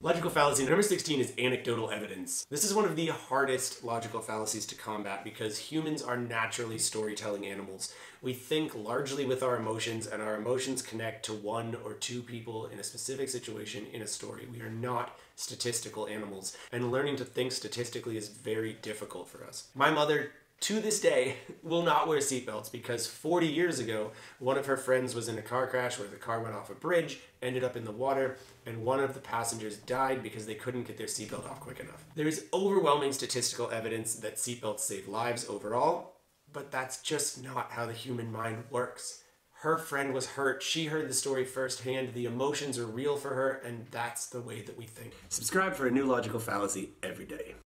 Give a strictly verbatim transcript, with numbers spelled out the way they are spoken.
Logical fallacy number sixteen is anecdotal evidence. This is one of the hardest logical fallacies to combat because humans are naturally storytelling animals. We think largely with our emotions, and our emotions connect to one or two people in a specific situation in a story. We are not statistical animals, and learning to think statistically is very difficult for us. My mother, to this day, will not wear seatbelts because forty years ago, one of her friends was in a car crash where the car went off a bridge, ended up in the water, and one of the passengers died because they couldn't get their seatbelt off quick enough. There is overwhelming statistical evidence that seatbelts save lives overall, but that's just not how the human mind works. Her friend was hurt, she heard the story firsthand, the emotions are real for her, and that's the way that we think. Subscribe for a new logical fallacy every day.